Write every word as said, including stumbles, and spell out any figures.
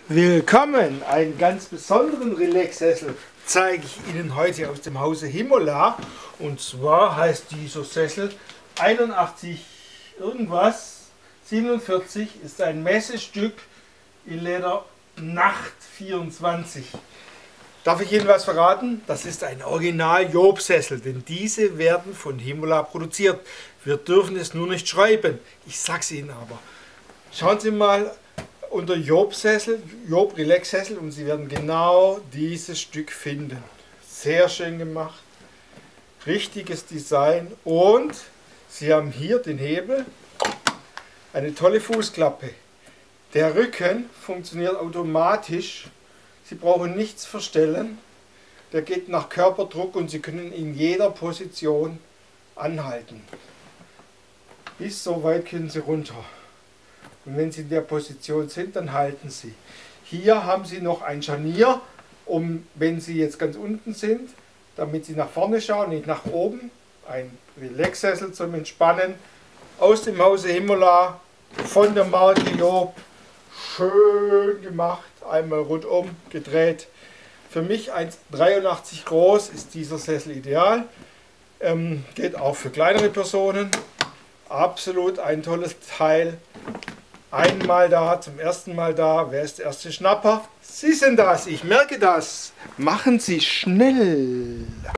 Willkommen! Einen ganz besonderen Relax-Sessel zeige ich Ihnen heute aus dem Hause Himola. Und zwar heißt dieser Sessel einundachtzig irgendwas siebenundvierzig, ist ein Messestück in Leder Nacht vierundzwanzig. Darf ich Ihnen was verraten? Das ist ein Original Job-Sessel, denn diese werden von Himola produziert. Wir dürfen es nur nicht schreiben. Ich sag's Ihnen aber. Schauen Sie mal unter Job-Sessel, Job Relax-Sessel, und Sie werden genau dieses Stück finden. Sehr schön gemacht, richtiges Design, und Sie haben hier den Hebel, eine tolle Fußklappe. Der Rücken funktioniert automatisch, Sie brauchen nichts verstellen, der geht nach Körperdruck und Sie können in jeder Position anhalten. Bis so weit können Sie runter. Und wenn Sie in der Position sind, dann halten Sie. Hier haben Sie noch ein Scharnier, um, wenn Sie jetzt ganz unten sind, damit Sie nach vorne schauen, nicht nach oben. Ein Relax-Sessel zum Entspannen aus dem Hause Himola, von der Marke Job. Schön gemacht, einmal rundum gedreht. Für mich eins Komma dreiundachtzig groß ist dieser Sessel ideal. Ähm, geht auch für kleinere Personen. Absolut ein tolles Teil. Einmal da, zum ersten Mal da. Wer ist der erste Schnapper? Sie sind das, ich merke das. Machen Sie schnell.